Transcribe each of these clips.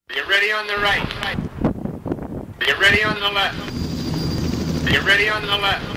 Are you ready on the right? Are you ready on the left? Are you ready on the left?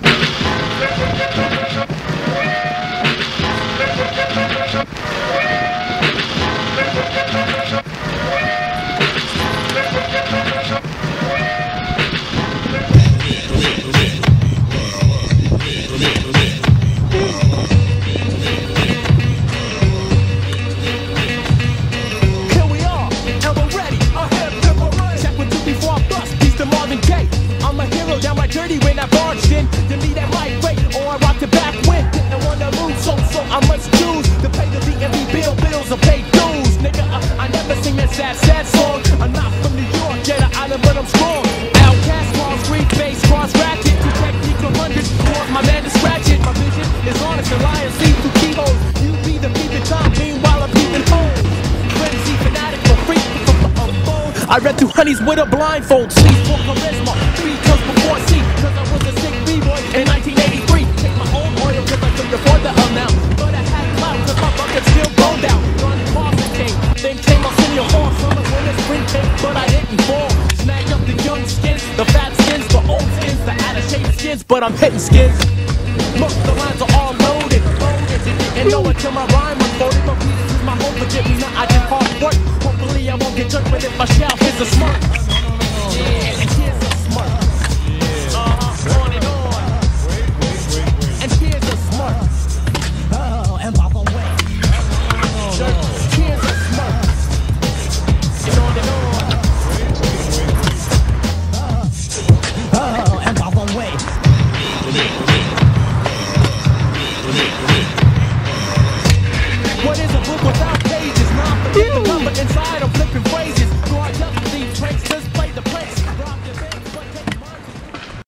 Dirty when I barged in to lead that lightweight, or I rock the back wind and wanna move, so I must choose to pay the DMV bills or pay dues. Nigga, I never sing that sad song. I'm not from New York, yet an island, but I'm strong. Outcast, small street face, cross ratchet, two technique from hundreds, cause my man to scratch it. My vision is honest and lying, see through keyholes. You be the peeping Tom, meanwhile I'm peeping home. Frenzy fanatic for free from the phone. I read through honeys with a blindfold, see for charisma, 3 comes before C. In 1983, take my own oil cause I couldn't afford the amount. But I had clout cause my bucket still rolled out. Gun Boston came, then came Arsenio Hall. Summer winter spring came, but I didn't fall. Snagged up the young skins, the fat skins, the old skins, the out of shape skins, but I'm hitting skins. Look, the lines are all loaded. You didn't know until my rhyme unfolded. But this is my home, forgive me now, I just hard work.